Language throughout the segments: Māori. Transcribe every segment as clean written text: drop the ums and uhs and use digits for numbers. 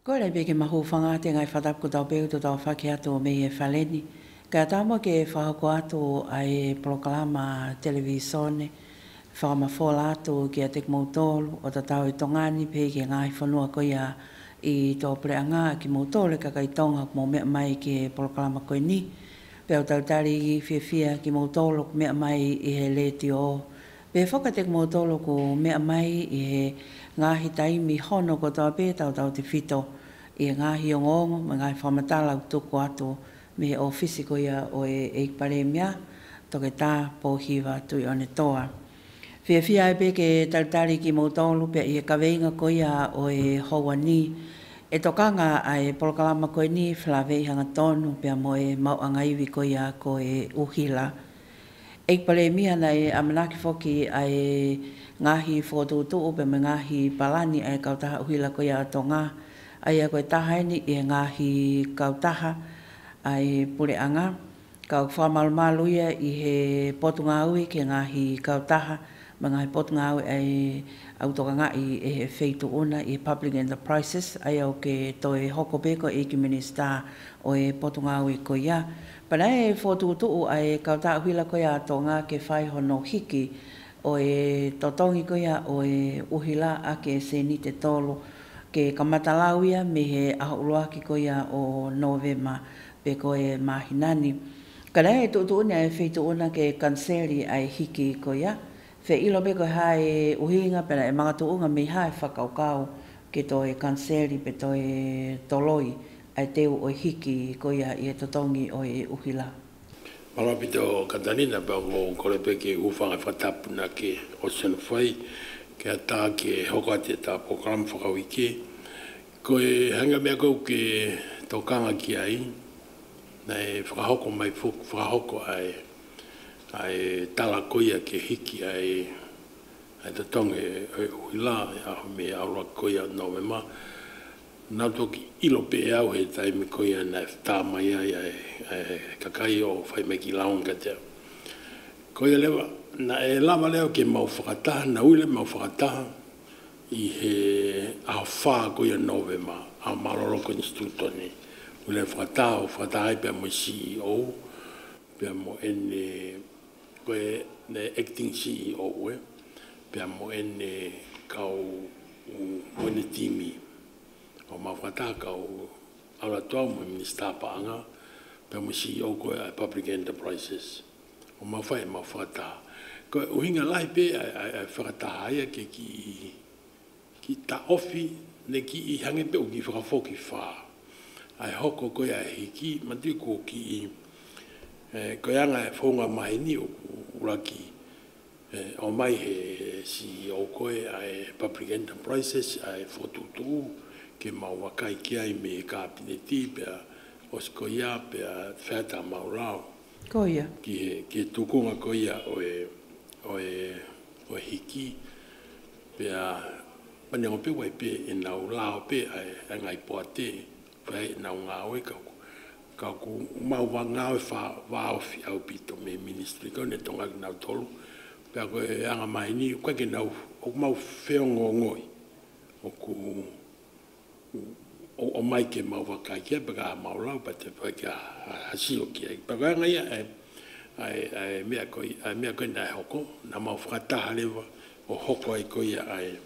Ko le be ke mahu whanga te ngai whatap ko tau peu to tau whake ato me e whaleni. Ka tāma ke whahako ato ai proklama televisione, whakamawhola ato ki a te kmautolu o ta tau i tongani pe ke ngai whanua ko ia i tō preanga ki mautolu ka kai tonga mo mea mai ke proklama koe ni. Pe au tautari i fia ki mautolu mea mai i he le ti o. Pe whaka te kmautolu ko mea mai i he ngahi taimi hono ko tau pe tau te whito i ngahi o ngongo, ma ngai whamatala tuku ato me he ofisi ko ia o e pare mea, toke tā pōhiwa tui o ne toa. Whia e pe ke tautari ki mautolu pe i e kaweinga ko ia o e hoa ni, e tokanga a e polokalama koe ni whlawei hanga tonu pe mo e mauanga iwi ko ia ko e uhila. E pare mea na e amanaki foki a e ngahi whotutu upe me ngahi palani a e kautaha uhila ko ia tonga, ai a koe taha ni e ngahi kautaha ai pureanga kau whamalumalu ia i he potunga ui ke ngahi kautaha ma ngahi potunga ui ai autokanga i e he feitu una i public enterprises ai au ke toi hoko peko e ki minister o e potunga ui ko ia pana e whotutu ai kautaha huila ko ia tonga ke whai hono hiki o e totongi ko ia o e uhila a ke se ni te tolo ke kamatalau ia me he ahauloa ki ko ia o Novema pe ko e mahinani. Kana e tutu una e wheitu una ke kanseri ai hiki ko ia. Whe ilo pe ko hae uhinga pera e mangatu unga me hae whakaukau ke to e kanseri pe to e toloi ai teu o hiki ko ia i e totongi o e uhila. Malapito Katanina pa mo kolepe ke ufanga whatapuna ke Ocean Whai ke ata ke hokate ta program whakawiki. Ko e hanga mea kou ke tokanga ki ai, na e whakahoko mai whakahoko ai tala koia ke hiki ai te tonge e uila me aura koia Novema. Nā toki ilo pe au he taimi koia na tā mai ai kakai o whai me ki launga te. Koia lewa, na e lama leo ke mau whakataha, na uile mau whakataha i he aho whaa koia Novema, a Maroroko Institutoni. Uile whakataha o whakataha pia mo CEO, pia mo ene koe ne acting CEO pia mo ene kau wene timi. O ma whakataha kau aura toa mo minister paanga, pia mo CEO koe a Public Enterprises. O ma whai ma whakataha. Koe uhinga lai pe a whakataha ia ke ki ta ofi ne ki I hange pe o ki whakafoki whaa. Ai hoko koe a hiki, mati ko ki koe anga e whonga mai ni o uraki. O mai he CEO koe a Public Enterprises, a whotutu, ke mau wakai ki ai me ka pineti, pia oskoia, pia whata maurao. Koia. Ki tukunga koia o hiki, pia Panyango pe wai pe e nau lao pe a ngai poate whai nau ngā oe kau ku mau wa ngā oe wha ofi au pito me ministry kau ne tonga ki nau tolu pia koe anga mai ni koe ke nau o mau wheo ngoi o ku o mai ke mau wakai kia pa ka mau lau pa te whai kia hasio kia pa koe anga ia ai mea koe nai hoko na mau whakataha lewa o hoko ai koe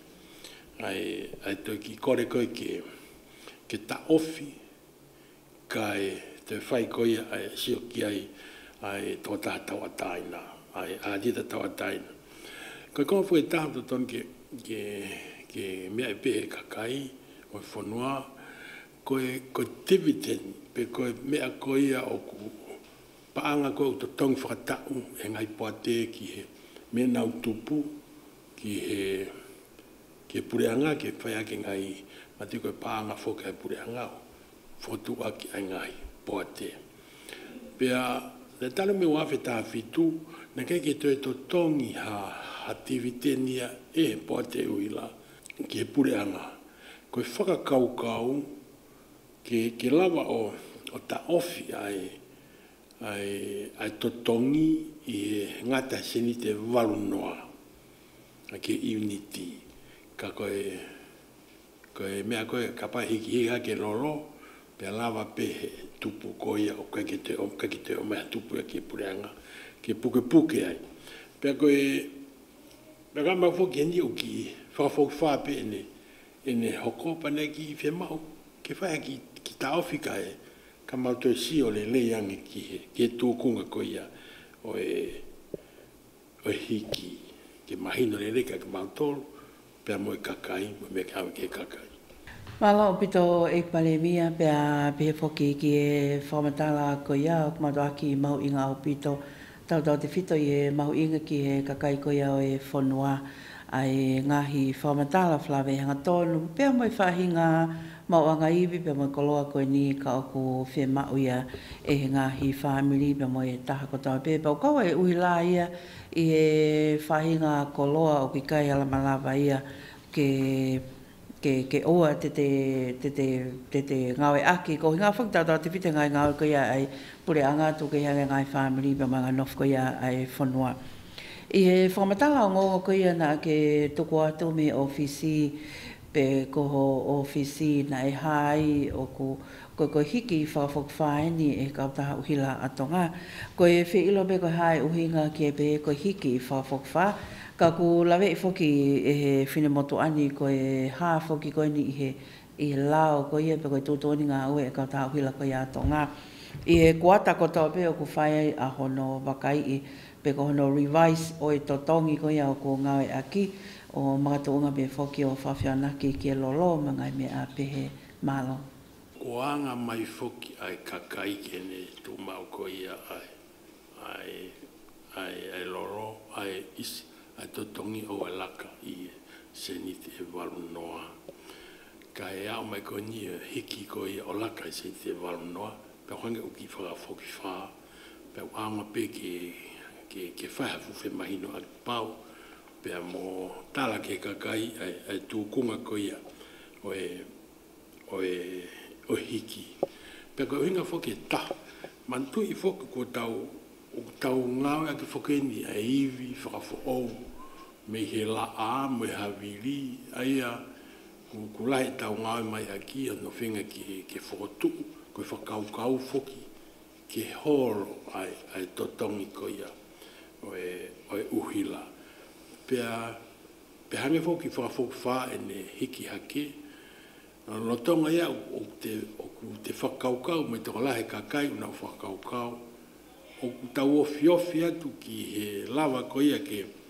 ai toi ki kore koe ke ta ofi kai te whai koe ai sio ki ai tō tātau ataina, ai ādita tau ataina. Koe kong fwoi tātu ton ke mea e pehe kakai, o whanua, koe dividend, pe koe mea koe o ku paanga koe o to tong whakatau e ngai poate ki he mea nau tupu, ki he pureanga ke whaia ke ngai mati koe pāanga whoka e pureanga o whotua ki ai ngai poate. Pea, le tala me wafe tā whitu, na kei ke toi to tongi ha tivitenia e poate uila ki he pureanga. Koe whakakaukau ke lawa o ta ofi ai to tongi I ngata senite walunoa ke unity. Ka koe ko e mea koe kapa hiki hake lolo, pe lava pe tupu koia o kakite o mea tupu e ki pureanga, ki puke ai. Pe koe, me kama foki ni o ki whakafok whape ene hoko pane ki whemau, ke whaia ki taofika e, ka mauto si o le leiangi ki e tūkunga koia o hiki, ke mahino le reka ke mautolo, pea mo e kakai, mo me kawe ke kakai. Mala o pito e pale mia pea pe foki ki e whamatala koia o kumatu aki mau inga o pito tau te fito i e mau inga ki e kakai koia o e whanua ai ngahi whamatala flawe hanga tonu pea mo e whahinga mau anga iwi pea mo e koloa koe ni ka oku whe mau ia e ngahi whamili pea mo e taha kotawa pea pau kaua e uhila ia i e whahinga koloa o ki kai alamalawa ia ke oa te ngawe aki ko hinga whakatau te white ngai ngawe ko ia ai pure anga tu ke hanga ngai family pa mga nof ko ia ai whanua. I he whamatala o ngongo ko ia na ke tuku atu me ofisi pe koho ofisi na e hai o ko hiki whakawhakawhaeni e kautaha uhila atonga. Ko e whiilo pe ko hai uhinga ke pe ko hiki whakawhakawha ka ku lawe i foki e he whine moto ani ko e ha foki ko ni i he lao ko ia pe ko i tūtoni ngā ue e kautaha uhila ko ia atonga. I he kuata ko tau pe o ku whai a hono wakai i pe ko hono revise o e totongi ko ia o ku ngawe aki o mga tuunga pe foki o whawhianaki ki e lolo mga me a pehe malo. Ko anga mai foki ai kakai kene tu mau ko ia ai lolo ai isi ai totongi o e laka i seniti e walu noa. Ka e au mai ko ni hiki ko i o laka i seniti e walu noa. Pe hange uki whakafoki whaa. Pe ama pe ke whahafu whe mahino atu pau. Pe mo tala ke kakai ai tūkunga ko ia o hiki. Pe ko hinga whoki e taha. Mantu i whoki ko tau ngawe ake whokeni a iwi whakafo ou. Me he la a, me havili, aia ku lahi tau ngawe mai aki ano whenga ke whokotu, koe whakaukau whoki, ke horo ai totongi ko ia o e uhila. Pe hange whoki whakafok wha ene hiki hake, lotonga ia o te whakaukau, me te lahi kakai una whakaukau, o tau ofi atu ki he lava ko ia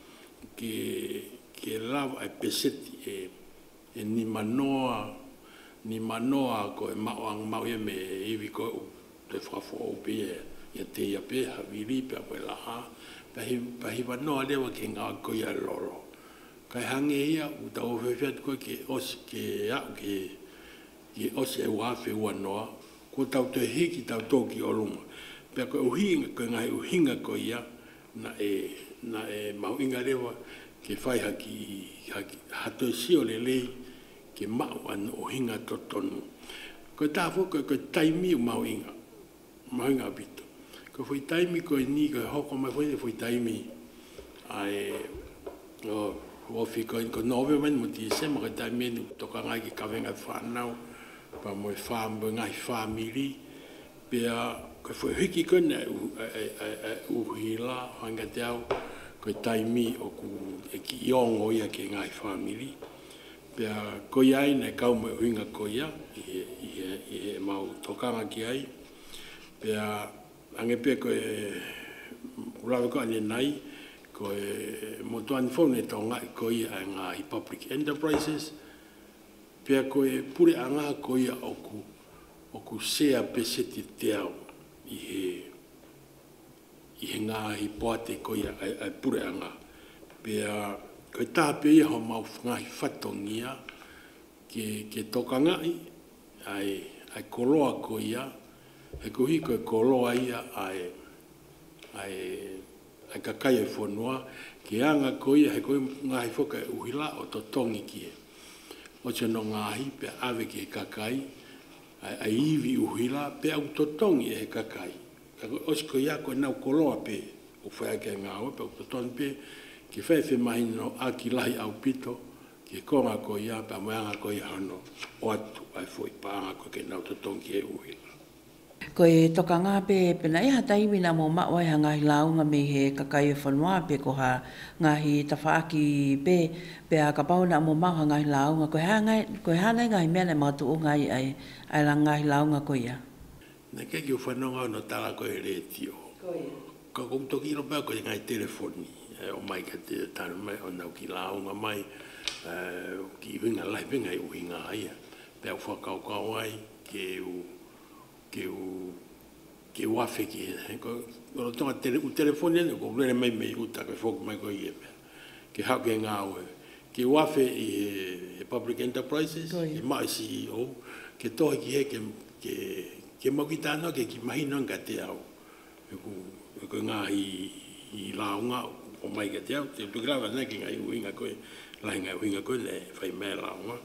ke lava e peseti e ni manoa ko e mau ia me iwi ko te whakafo o pe ia te ia pe haviri pe a la ha pa hi wanoa lewa ke ngā ko ia loro. Kai hange ia u tau ofi atu ko ke os ke au ke os e wafe wanoa ko tau te hiki tau toki o lunga. Pea koe uhinga, koe ngai uhinga ko ia, na e mau inga rewa ke whai haki hato e sio le lei ke mau anu uhinga totonu. Koe tāwho koe taimi u mau inga apito. Koe whai taimi koe ni koe hoko mai whai taimi ai ofi koe nove mani mo ti sema koe taimi enu toka ngai ki kawenga whanau pa mo e whambo ngai whamiri pea koe whai hiki kone uhila hanga te au koe taimi o ku e ki iongo ia ke ngai whamiri. Pea koe ai nei kau mai uhinga koe ia i he mau tokanga ki ai. Pea ange pea koe ulawe koe ane nai koe motuani whaune tau ngai koe ia ai ngā public enterprises. Pea koe pure anga koe ia o ku sea peseti te au i he ngāhi poate ko ia ai pure anga. Pea koe tāpe ia ho mau ngāhi whatongia ke toka ngai ai koloa ko ia, he kuhi koe koloa ia ai kakai e whanua, ke anga ko ia he koe ngāhi whoka e uhila o totongi ki e. O te no ngāhi pe ave ki he kakai, ai iwi uhila pe au totongi e he kakai. Osi ko ia koe nau koloa pe o whai ke ngā ue pe au totongi pe ke whai whi mahi no aki lahi au pito ke konga ko ia pa moanga ko ia hono o atu ai foi paanga ko ke nau totongi e uhila. Ko e toka ngā pe pena e hata iwi na mō mawai ha ngahi launga me he kakai e whanua pe ko ha ngahi tawhaaki pe a ka pau na mō mau ha ngahi launga ko he hana ngahi mea nei mātu o ngai ai la ngahi launga ko ia. Na ke ki o whanonga no tala ko e re tio. Ka kou toki ilo pēo ko e ngai telefoni. O mai ka te tanu mai o nau ki launga mai ki winga lai winga i uhinga aia. Pēo whakau kau ai ke u afe ki ko tonga telefoni ane ko lere mai mei uta ko foku mai ko i e mea ke hau ke ngā ue ke u afe i Public Enterprises i mai CEO ke tohi ki he ke mokitano ke ki mahino nga te au ko ngā i launga o mai ka te au te tukrava ne ki ngā i uinga koe lai ngā uinga koe ne whai mea launga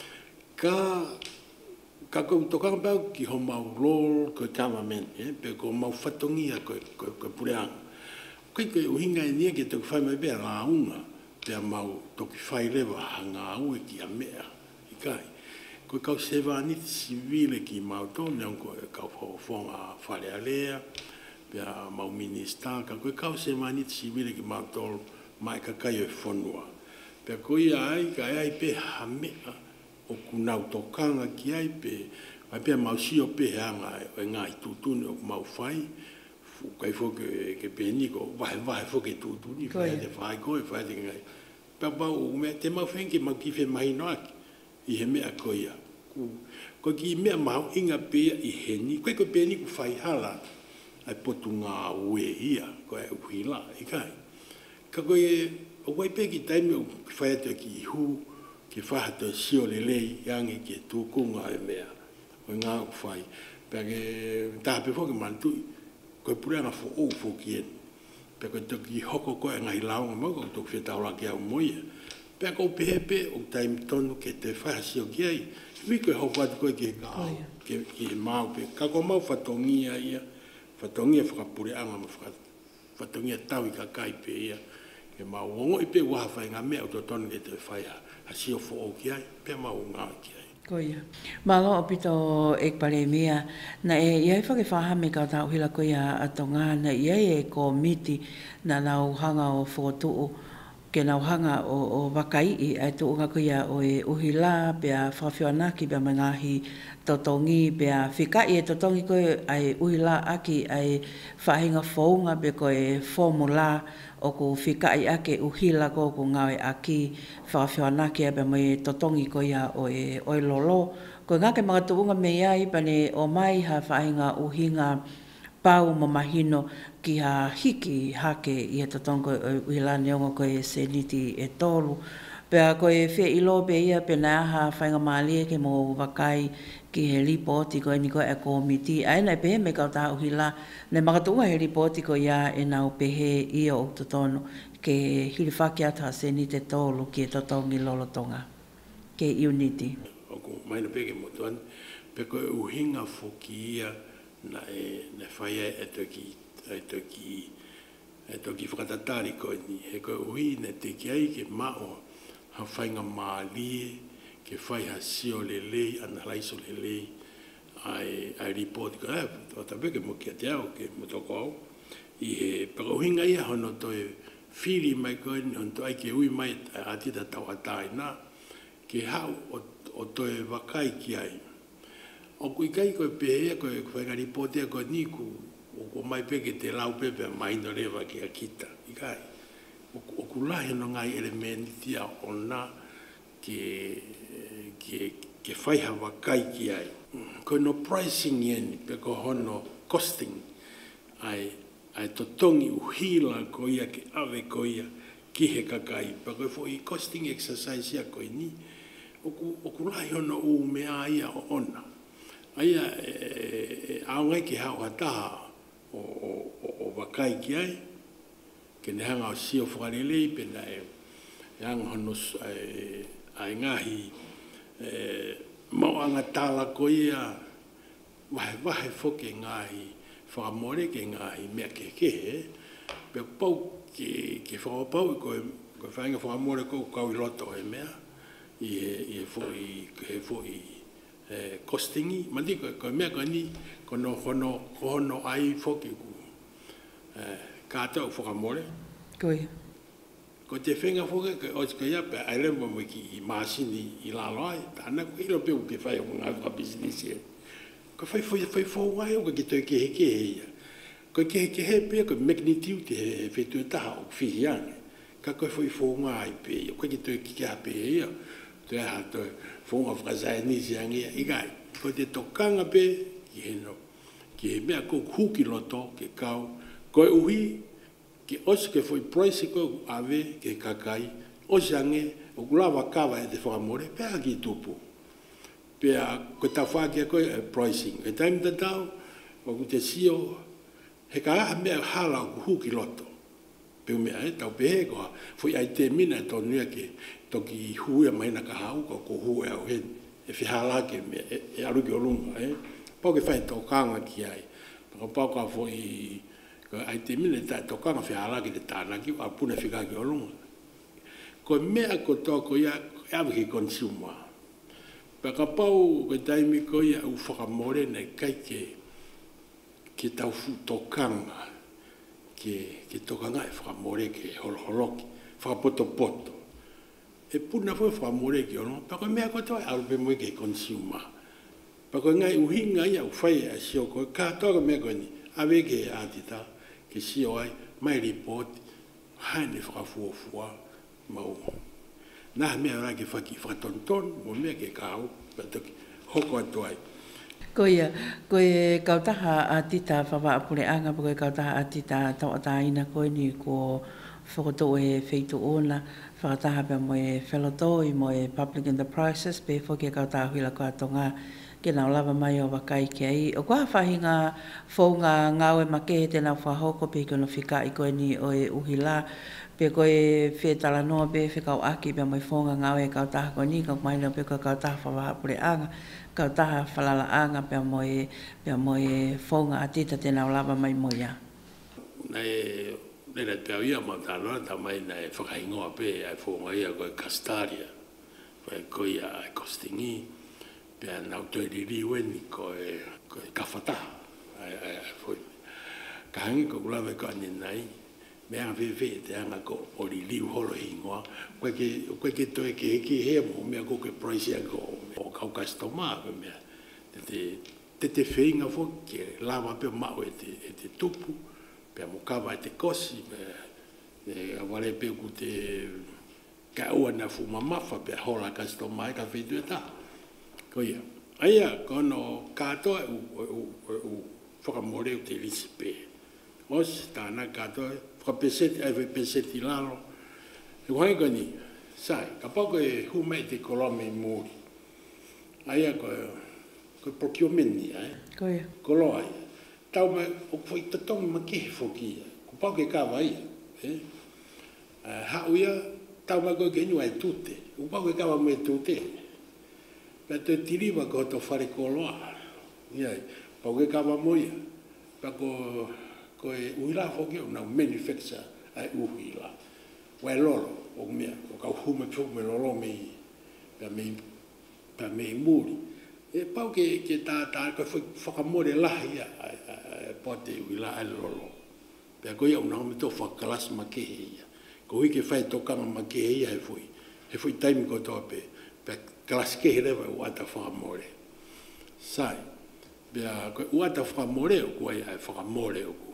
ka kou tokanga pēu ki ho mau lol ko tamamen, pe ko mau whatongia ko pureanga. Koe koe uhinga e nia ke toki whai mai pēr la unga, pēr mau toki whai lewa hanga ue ki a mea, i kai. Koe kau sewa aniti sivile ki mau tōne, ko kau whonga whare alea, pēr mau minister, ka koe kau sewa aniti sivile ki mau tōne, mai ka kai e whonua. Pēr koe ai, ka ai pē ha mea, o kunau tokanga ki ai pe ai pe mau sio pe hanga e ngai tutune o mau fai kai fo ke pe ni ko vai fo ke tutuni fai de fai ko e fai de ngai pe ba o me te mau fen ki mau ki fe mai no i he me a koia ko ki me mau inga pe i he ni ko pe ni ku fai hala ai potunga ue ia ko e uila i kai ka ko e o wai pe ki tai me fai te ki hu ke whahata sio le lei yangi ke tūkunga e mea. Koe ngā whai. Pea ke tāpe whoki mantui, koe pureanga who ou whoki en. Pea koe toki hoko koe ngai launga mau, koe toki whetawala ki au moia. Pea koe pehepe o taimi tonu ke te whaha sio ki ai. Mi koe hau whatu koe ke kao, ke mau pe. Ka koe mau whatongia ia, whatongia whakapureanga ma whatongia tau i ka kai pe ia. Ke mau ongo i pe waha whai ngā mea o to tonu ke te whaiha. Asio fo o ki ai, pe mau ngā ki ai. Koia. Malo o pito ek pare mea, na iai whake whahame ka tau hila koia atonga, na iai e ko miti na nau hanga o whotuu, ke nau hanga o wakai ai tu unga koia o e uhila, pea whawhianaki, pea mangahi totongi, pea whikai e totongi koe ai uhila aki ai whahinga whaunga, pe koe formula, o ko whikai ake uhila ko ngawe aki whawhianaki ape mai totongi ko ia o e lolo. Ko ngake mga tuunga me iai pane o mai ha whainga uhinga pau mamahino ki ha hiki hake i e totongo uhila neongo ko e seniti e tolu. Pea ko e whi ilo pe ia pe na ha whainga maalie ke mo wakai ki he ripoti ko e niko e komiti. Aina e pehe me kau tā uhila, ne makatunga he ripoti ko ia e nau pehe i o utotono ke hiriwhaki ata seni te tolu ki e totongi lolotonga, ke unity. Oku maina peke motuan, pe ko e uhinga whoki ia na e whaia e toki whakatatari ko ni. He ko uhi ne te ki ai ke mao ha whainga maalie, ke whai ha sio le lei, ana raiso le lei, ai ripoti ko, wata peke mo kia te au, ke mo toko au. I he pakauhinga ia hono toi whiri mai koe, hono toi ke ui mai a tita tau atai nā, ke hau o toi wakai ki ai. O kui kai koe pehea, koe whainga ripoti a koe niku, o ko mai peke te lau pepe mai no rewa ki a kita, i kai. O kulahi no ngai elementi a o nā, ke whaiha wakai ki ai. Ko no pricing yen, pe ko hono costing, ai totongi uhila ko ia ke ave ko ia ki he kakai. Pa ko fo i costing exercise ia ko ni, o kulai hono u mea ia o ona. Aia aongai ki hao hataha o wakai ki ai, ke ne hanga o sio whakarelei, pe na hanga hono ai ngahi mau anga tala ko ia wahe foke ngahi whakamore ke ngahi mea ke pe pau ke whakapau ko whainga whakamore ko kau i roto e mea i foi costingi mandi ko me ko ni kono ai foki ka to fo amore Koia. ko te whenga whoka ka o tika ia pe ai rembo mo ki i māsini i la loai tāna ko ilo peu ke whai o ngā wha business e ko whai whai o ka ki toi ke heke he ia ko ke heke he pe ko magnitiu te he whetu e taha o whihi ane ka ko whai ngā ai pe o ka ki toi ki ke hape he ia toi ha toi whonga whakazai nisi ange ia i gai ko te tokanga pe ki he no ki he mea ko huki loto ke kau ko e uhi ki osi ke foi price ko ave ke kakai osi ange o kulava kawa e te whakamore pēa ki tupu pēa ko ta whake ko pricing e time da tau o ku te sio he ka aha mea hala o huki loto peu mea e tau pehe ko foi ai te mina to nia ke toki huia maina ka hau ko huia o hen e whihala ke mea e aruki o lunga pau ke whai tau kanga ki ai pau ka foi ai te mine ta tokanga whiala ki te tāna ki a puna whika ki o lunga. Ko mea ko tō ko ia awe ki consumer. Pa ka pau ko taimi ko ia u whakamore nei kai ke tau fu tokanga ke tokanga e whakamore ke holoholoki, whakapoto. E puna fo whakamore ki o lunga. Pa ko mea ko tō au pe moe ke consumer. Pa ko ngai uhinga ia u whai a sio ko ka tō ka mea ko ni awe ke atita. Ke si ai mai report haine whakafuafua mau. Nā mea rā ke whatonton, mo mea ke kāu, patoki hoko atu ai. Koia, koe kautaha a tita whawa apure anga, koe kautaha a tita tau ata ina koe ni ko whakoto e wheitu ona, whakataha pe mo e whelotoi, mo e public enterprises, pe whoke kautaha huila koa tonga, ke nau lava mai o wakai ke ai. O kua whahinga whaunga ngau e make he tēnā whahoko pe kono whika i koe ni o e uhila. Pe koe whetala noa pe whikau aki pe moi whaunga ngau e kautaha koe ni, kau mai leo pe koe kautaha whawaha pure anga, kautaha whalala anga pe moi whaunga atita tēnā lava mai moia. Nei nera te au ia matanoa, ta mai nei whakaingoa pe ai whaunga ia koe kastaria, koe ia kostingi, pea nau toi ririwe ni koe kawhataha. Foi. Ka hangi ko ulawe ko ane nai, mea whiwhi te anga ko o ririu holo hingoa, koe ke toi ke heki hea mo, mea ko ke price ko o kau customer, mea. Te whinga fo, ke lawa peo mau e te tupu, pea mo kawa e te kosi, pea wale peo ku te ka ua na fu mamafa, pea hola customer e ka whitu e taha. Koia, aia, kono katoa u whakamore u te lisi pē. Os, tāna katoa, whakapeseti, ai peseti lalo. E whangi koni, sai, ka pako e humei te kolome mūri. Aia, koe procurement ni, Koia. Kolo ai. Tau mai, o kwhai tatongi ma kehe whokia. Ko pako e kawa ia. Hau ia, tau mai koe ke inua e tūte. Ko pako e kawa mo e tūte. Pea te tiriwa ko to whare koloa. Iai, pau ke kawa moia. Pea ko e uila whoki o nau manufacture ai uhuila. Wai lolo, o mea, o kau hume me lolo mei. Pea mei muri. E pau ke tā koe whakamore lahi ia, pote uila ai lolo. Pea koe au nau me tō whakalas ma kehe ia. Ko hui ke whai tokanga ma kehe ia he fui. He fui taimi ko tō pe. Pea kalas kehe rewa uata whakamore. Sai, pea koe uata whakamore o kua ia e whakamore o ku.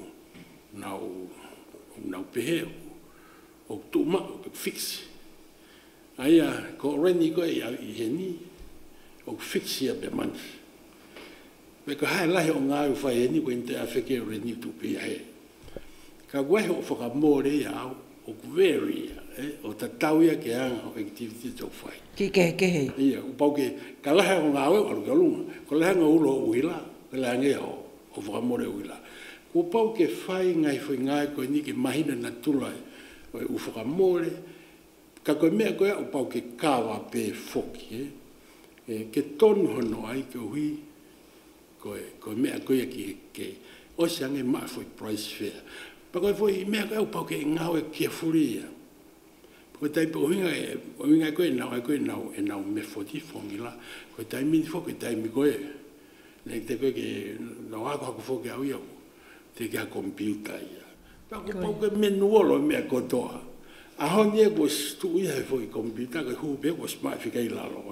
Nau pehe o ku. O tūma o ku fix. Aia, ko reni koe ia i heni. O ku fix ia pe mani. Pea ko hae lahi o ngāu whai heni koe inte a wheke o reni tu pia he. Ka guahe o whakamore ia au. O ku veri ia. O tatau ia ke anga o activity tau whai. Ki kehe. Ia, upau ke ka lahe o ngā weo aru ka lunga. Ko lahe ngā ulo o uila, ko lahe ngea o whakamore uila. Ko upau ke whai ngai whai ngai koe ni ke mahina na tulai o u whakamore. Ka koe mea koe upau ke kawa pe whoki. Ke tonu hono ai ke hui koe mea koe ke osi ange maa whai price fair. Pa koe whai mea koe upau ke ngā weo kia furia. Ko tai po hinga ko na me foti formula ko tai mi fo ko tai mi ko ne te ko ke no ha ko fo ke au yo te ka computer ya pa ko ko menu lo me ko to a honye ko stu ya fo computer ko hu be ko smart fi kai la lo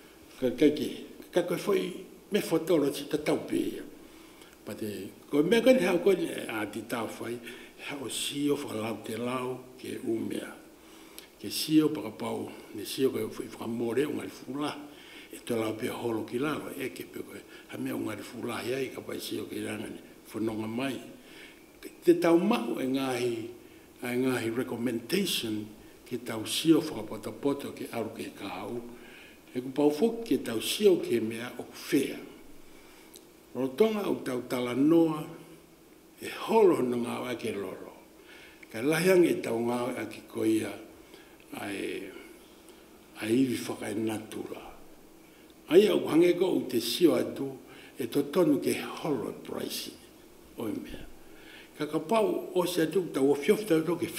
ka ko me foto lo ci ta tau pe pa te ko me ko ha ko a ti ta fai ha o si o fa la te lao ke umea ke sio para pau ne sio ko fa more un alfula e to la pe holo ki la e ke pe ko ha me un alfula ya i ka pa sio ke ranga fo no mai te tau ma e ngai recommendation ke tau sio fa poto ke au ke kau e ku pau fo ke tau sio ke me o fea ro tonga o tau tala noa e holo no nga ke loro ka lahang e tau nga ki koia ai vi whaka e natura. Ai au hange ko u te sio atu e to tonu ke holo pricing o mea. Ka pau o se atu ta o fiofta to ke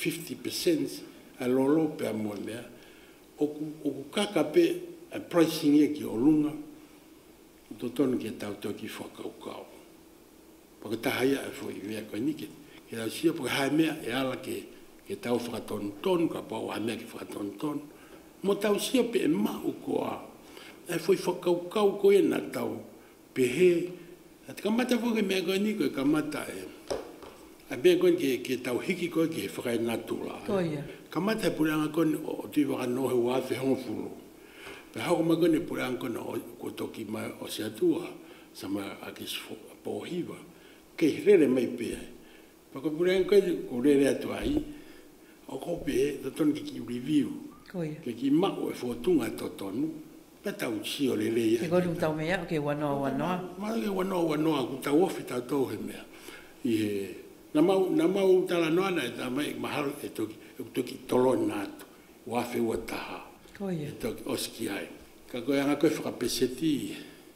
50% a lolo pe a mo mea. O ku kaka pe a pricing e ki o lunga to tonu ke tau to ki whakau kau. Paka tahaya e fo i mea koe nike. Ke tau sio paka hae mea e ala ke tau whakatonton, ka pau hamea ki whakatonton. Mo tau sia pe e mau koa. E foi whakaukau koe na tau pehe. A te kamata whoke mea koe ni koe kamata e. A mea koe ke tau hiki koe ke whakai natura. Kamata e pureanga koe o tui wakanohe wafe hongofuru. Pe hao ma koe ne pureanga koe o toki mai o se atua. Sama a ki pohiwa. Kei rere mai pea. Paka pureanga koe ko rere atu ai. O ko pe to ton ki review ke ki ma o fo tunga to tonu pa tau si o lele e ko tau mea ke wano ma ke wano ku tau ofi ta to he mea i na mau tala no ana ta mai mahal e to ki tolo na wa fe wa ta ko ye to oski ai ka ko anga ko fa peseti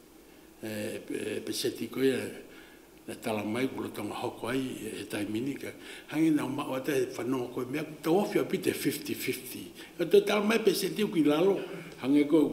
ko ye na tala mai pulo tonga hoko ai e tai minika hangi na ma o te whanonga koe mea ta ofi a pite 50-50 e to tala mai pe se tiu ki lalo hangi ko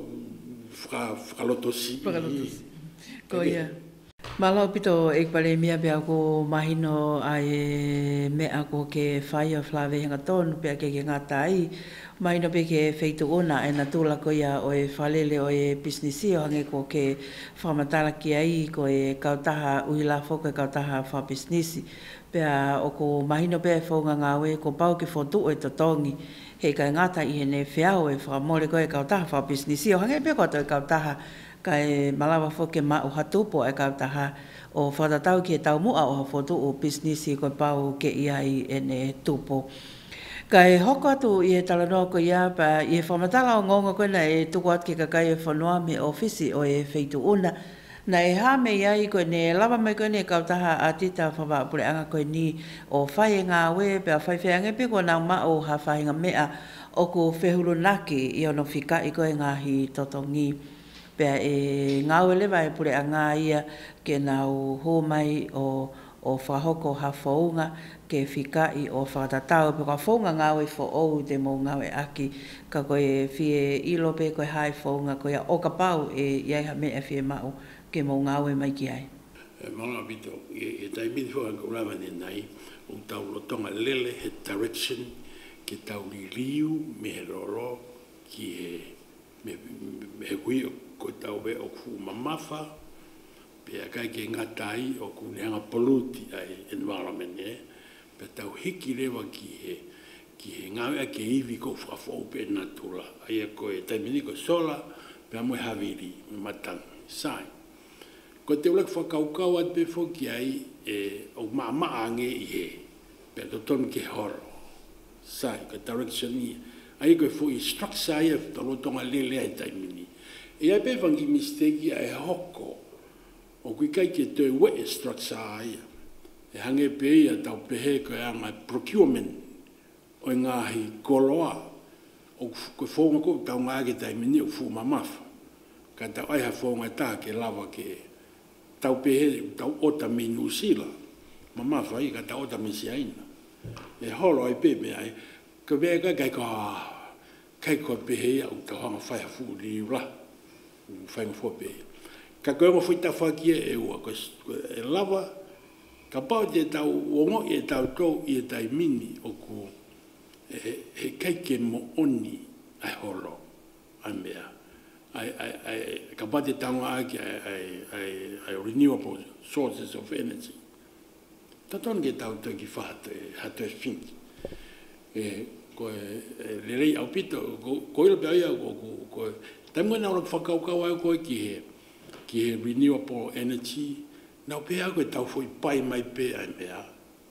whakalotosi ko ia Malau pito ekpale mia pe ako mahino ai me ako ke whaia flave hanga tonu pe ke ngata ai mahino pe ke feitu ona e na tula ko ia o e whalele o e businessi o hange ko ke whamatala ki ai ko e kautaha uila foka kautaha wha businessi pe o ko mahino pe e whaunga ngawe ko pau ke whotu o e totongi he ka ngata i hene whiao e whamore ko e kautaha wha businessi o hange pe ko to e kautaha kai malawa foke ma o hatupo e kautaha o whatatau ki e tau mua o hafotu o business ko pau ke ia i ene tupo. Kai hoko atu i e talanoa ko ia pa i e whamatala o ngonga koina e tuku at ke kakai e whanua me ofisi o e feitu una. Na e hame ia i koe ne lava mai koe ne kautaha a tita whawa pure anga koe ni o whai ngā we pe a whai whiange pe ko nau ma o ha whainga mea o ko whehuru naki i ono whika i koe ngahi totongi. Pea e ngau elewa e pure a ngā ia ke nau hō mai o whahoko ha whaunga ke whikai o whakatatau. Pe ka whaunga ngau e whaou te mō ngau e aki ka koe whie ilo pe koe hai whaunga koe o ka pau e iaiha me e whie mau ke mō ngau e mai ki ai. Mana pito, e tai mini whaka kaurawa ne nei o tau rotonga lele he direction ke tau li liu me he roro ki he me hui ko tau be o ku mamafa pe kai ke ngatai o ku neanga poluti ai environment pe tau hiki lewa ki he ngau ke ivi ko fo pe natura ai ko e tai mini ko sola pe mo haviri matang sai ko te ulek fo kau at pe fo ki ai o mama ange i he pe to ton ke hor sai ko direction ni ai ko fo structure ai to lo tonga lele ai tai mini e ai pe vangi mistake ai hoko o kui kai ke te we structure ai e hange pe ia tau pehe ko anga procurement o ngahi koloa o ko fonga ko tau ngā tai mini o fu mamafa ka tau ai ha fonga ta ke lava ke tau pehe tau ota minusila mamafa i ka tau ota misiaina e holo ai pe me ai Ko be ka kai ko be he au ta hanga fai fu li la. Fai fo be. Ka ko mo fita fa ki e o ko e lava ka pa te tau ongo e tau to e tai mini o ku e kai ke mo oni ai holo ai mea ai ka pa te tau ai renewable sources of energy ta ton ke tau to ki fa te ha te fin ko le rei au pito ko ile pe ia ko tamo na o fa ka ko ki renewable energy na pe a ko tau foi pai mai pe ai mea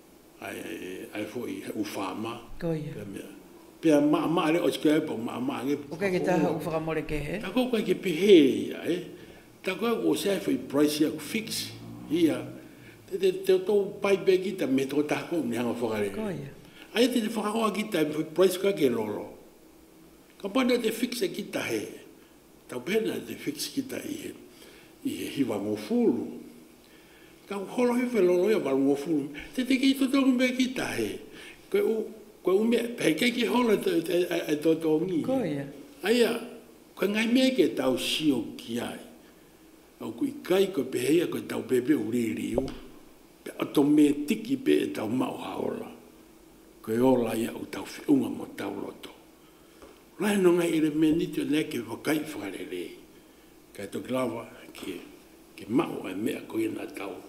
ai foi u fama ko ia pe ma le o ska po ma nge o ke ta u fa mo le ke he ta ko ke pe he ta ko o se foi price ya fix ia te to pai pe ki ta metro ta ko ni nga fo ko ia ai te fa ko ki ta price ka ke lolo ka pa de fix ki ta he ta pena de fix ki ta i hi va mo fulu ka holo he velo ya ba mo fu te ki to me ki ta he ko me pe ki holo to mi ko ia aia ko ngai me ke tau sio ki ai o ku kai ko pe he ko tau pe uri riu automatic pe tau ma haola ko ola ia o tau unga mo tau loto la no ngai ele menito ne ke va kai fa le ka to glava ke ma o me ko ina tau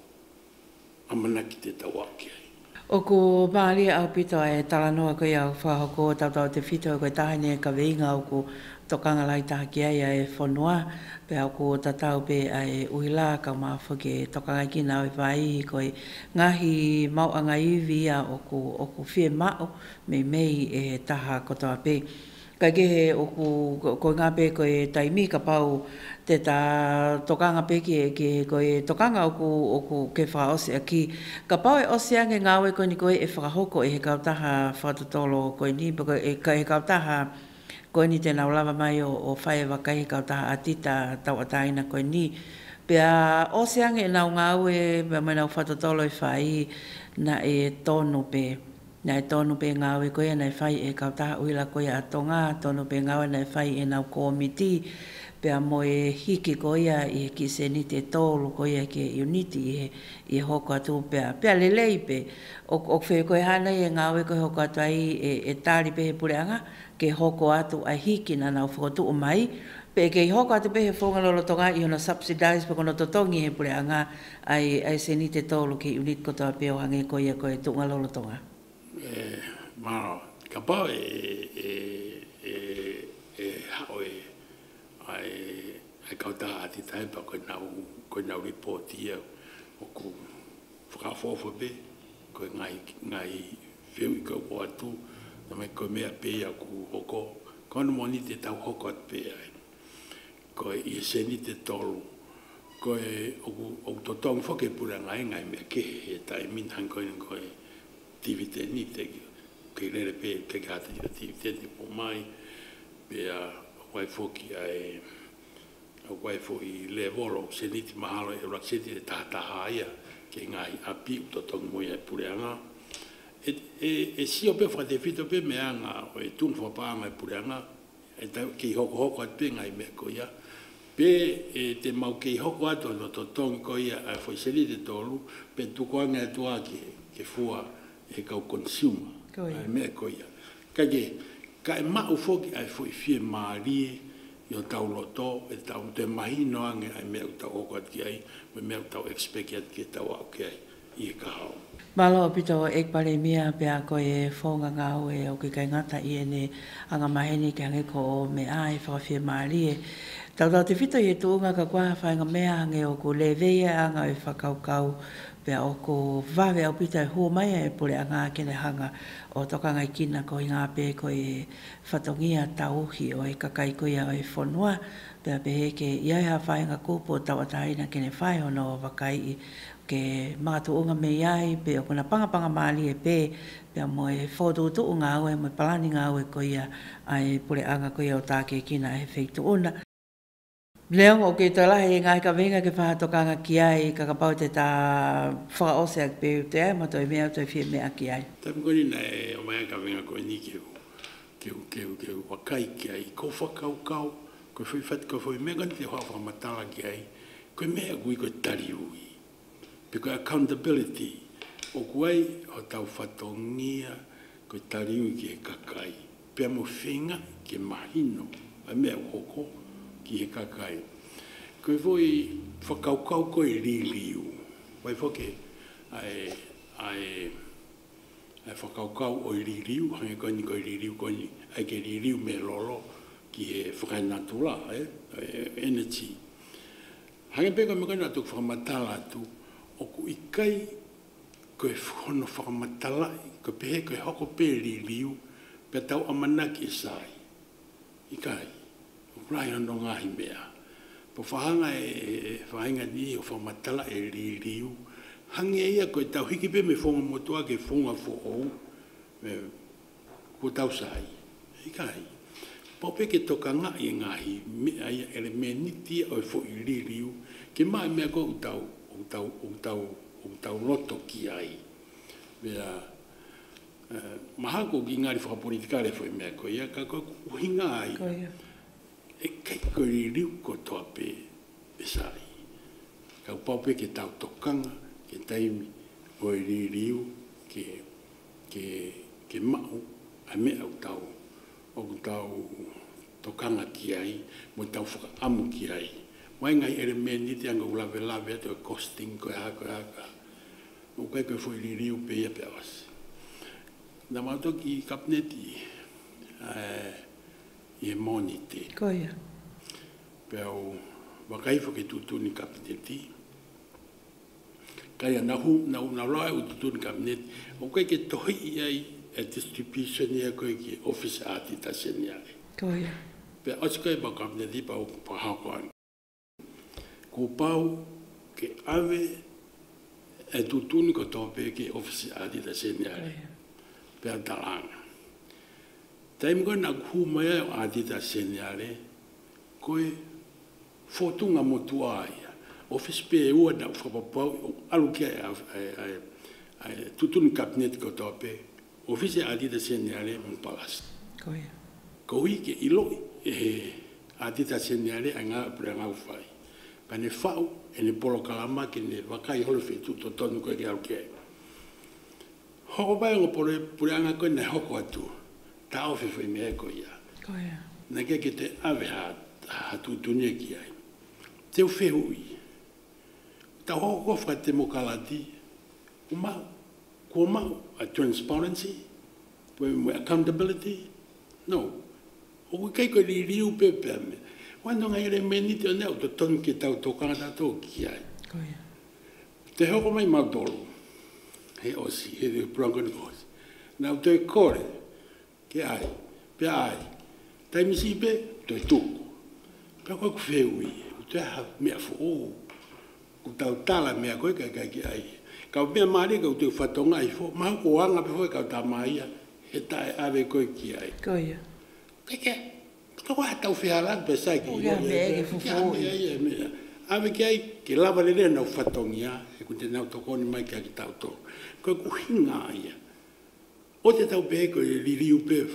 amana ki te tawaki ai. O ko maari au pito e talanoa koe au whahoko tau te whito koe tahine ka veinga au ko tokanga lai taha ki ai e whanua pe au ko tatau pe ai uila ka mawhake tokanga ki nau e whai koe ngahi mau anga iwi a o ko whie mao mei e taha kotoa pe. Ka ke o ko ngā pe koe taimi ka pau te ta tokanga pe ke koe tokanga o ko ke whaose aki. Ka pau e ose ange ngāwe koe ni koe e whakahoko e he kautaha whatotolo koe ni, e kautaha koe ni te naulawa mai o whae wakai he kautaha atita tau ataina koe ni. Pea ose ange nau ngāwe mai nau whatotolo e whai na e tono pe. Na e tonu pe ngawe koe na e whai e kautaha uila koe a tonga, tonu pe ngawe na e whai e nau komiti, pe a mo e hiki koe i ki se ni te tolu koe ke uniti i hoko atu pe a lelei pe, o whee koe hana e ngawe koe hoko atu ai e tāri pe he pureanga, ke hoko atu a hiki na nau whakotu o mai, pe ke hoko atu pe he whonga lolo tonga i hona subsidize pe kono totongi he pureanga ai se ni te tolu ke uniti kotoa pe o hange koe tunga lolo tonga. Maro, ka pau hao ai kautaha ati taipa koe nau ripoti ia o ku whakafofo pe koe ngai whiu i kau atu na mai koe mea pe ia ku hoko kono moni te tau hoko at pe ai koe i seni te tolu koe o totong whake pura ngai mea ke he tai min hankoin koe tivite ni te ke lere pe gata ni tivite po mai pe a wai foki ai o wai foi le volo se ni ti mahalo e rakseti te tata ia ke ngai api to tong mo ia pureanga e si o pe fa te fito pe me anga o e tun fo pa mai pureanga e ta ki hoko pe ngai me ko ia pe te mau ki hoko ato no to tong ko ia a foi se ni te tolu pe tu ko nga tu ke fua e kau consumer ai me koia ka e mau foki ai foi fie marie yo tau loto e tau te mahi no ange ai me tau o ki ai me tau expect ki tau au ki ai i ka hau Malo pito ek pare mia pe a ko e fonga ngau e o ki kai ngata i ene anga maheni ke ange ko me ai fa fie marie tau te fito i tu nga ka kwa fa nga mea ange o ko le veia anga e whakau pe o ko vave au pita ho mai e pole anga ke ne hanga o toka ngai kina ko ngā pe ko e whatongia tauhi o e kakai ko ia o e whanua pe a pe ke iai ha whainga kupo tau ataina ke ne whai hono o wakai ke mātu unga me iai pe o kuna panga maali e pe pe a mo e whotu tu unga au e mo palani ngā au e ko ia ai pole anga ko ia o tāke kina e wheitu una Leong o ke te lahi ngai ka venga ke whahatokanga ki ai ka kapau te tā whakaose ak pe te ai mato e mea to e whie mea ki ai. Tapu koni nei o mai ka venga ko ni ki ke wakai ki ai ko whakau ko whi what ko whi mega te hoa whamatala ki ai ko mea kui ko tari ui piko accountability o kuai o tau whatongia ko tari ui ki he kakai pia mo whinga ki mahino a mea hoko ki he kakai ko voi whakaukau ko i riliu vai whoke ai whakaukau o i riliu hange koni ko i riliu koni ai ke riliu me lolo ki he whakainatula energy hange peka me koni atu whakamatala atu o ku ikai ko e whono whakamatala ko pehe ko e hoko pe riliu pe tau amanaki e sai ikai o kurai hono ngahi mea po whahanga e whahinga ni o whamatala e riliu hange ia ko e tau hiki pe me whonga motua ke whonga who'ou me ko tau sai ikai po pe ke toka ngā i ngahi ai ele me niti o e who i riliu ke mai mea ko tau loto ki ai mea maha ko ki ngāri whakapolitikare whoi mea ko ia ka ko uhinga ai e kai ko i riliu ko toa pe e sai ka upau pe ke tau tokanga ke taimi o i riliu ke mau a mea o tau tokanga ki ai mo tau whakaamu ki ai mai ngai ere meni te anga ulawe lawe ato e costing ko e haka o kai ko e whoi riliu pe ia pe awasi na mato ki kapneti i e moni te koia pe au wakaifo ke tutuni kapneti kaya na loa e ututuni kapneti o kai ke tohi i ai e distribution ia koe ki office ati taseni ai koia pe osko e ba kapneti pa o pahakoan ko pau ke ave e tutuni ko tope ki office ati taseni ai pe atalanga taim ko na kumaya o ati taseni ai koe fotunga motua ia office pe ua na whapapau alu kia ai tutuni kapneti ko tope office ati taseni ai mo palas koia ko ke ilo ati taseni ai anga pranga ufai pane fau ene polo kalama ke ne wakai holo fitu to tonu ko ke alke ho ba ngo pore anga ko ne hoko atu ta ofi foi me ko ia koia na ke te ave ha tu tunie ki ai te ufeui ta hoko fa te mokalati kuma a transparency accountability no o kai ko li riu pepe me quando ngai le menite o neo to ton ki tau tokanga tato ki ai koia te hoko mai mautolo he osi he de prangon kos na te kore ke ai pe ai tai misi pe to tu pe ko feui te ha me fo o tau tala me ko ka ki ai ka me mari ka te fatonga i fo ma ko anga pe fo ka ta mai e tai ave ko ki ai koia ke ko tau fiala pe sai ki ia me ke fofo ave ki ai ke lava le na fatongia e ku te na to ko ni mai ki tau to ko ku hinga ia o te tau pe ko li liu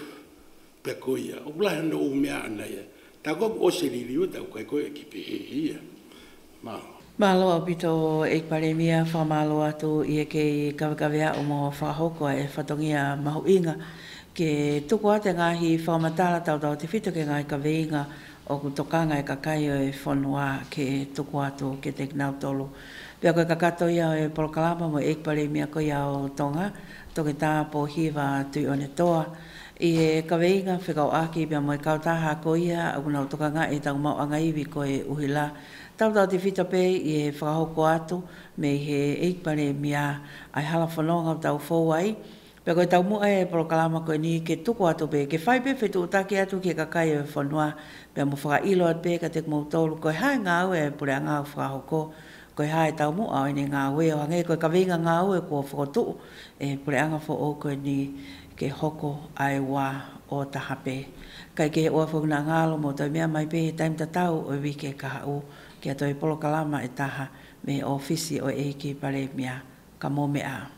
pe ko ia o bla no o me ana ia ta ko o se li liu ta ko ki pe ia ma Malo pito e paremia fa malo atu i ke kavakavea o mo fa hoko e fatongia mahuinga ke tuku ate ngahi whamatala tau te whito ke ngai ka veinga o ku tokanga e kakai o e whanua ke tuku atu ke te knau tolu. Pea koe kakato ia e polokalama mo e pare mea ko ia o tonga, toke tā po hiwa tui one toa. I e ka veinga whikau aki pea mo e kautaha ko ia a kuna o tokanga e tau mau anga iwi ko e uhila. Tau te whito pe i e whakahoko atu me he e pare mea ai hala whanonga tau fōwai. Pea koe tau mua e polokalama koe ni ke tuku atu pe, ke whai pe whetu utake atu ke kakai e whanua, pea mo whakailo at pe ka te kumau tolu, koe hae ngā ue e pure a ngā whakahoko, koe hae tau mua o ene ngā ue, o hange koe ka winga ngā ue kua whakotu, e pure anga who koe ni ke hoko ai wā o tahape. Kai ke ua whakuna ngālo mo toi mea mai pe taim tatau o wike ka hau, ke atoi polokalama e taha me ofisi o e ki pare mea ka mo mea.